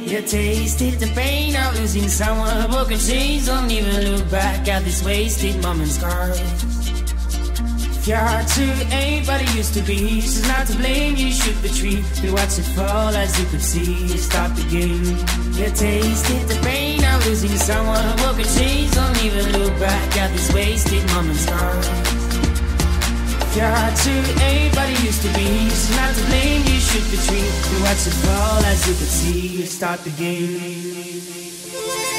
You tasted the pain of losing someone. Broken chains, don't even look back at this wasted moment's scars. If your heart too ain't what it used to be, she's not to blame, you shoot the tree. You watch it fall as you could see, you start the game. You tasted the pain of losing someone. Broken chains, don't even look back at this wasted moment's scars. If your heart too ain't what it used to be, she's not to blame, you shoot the tree. You watch it fall as you could see, you start the game.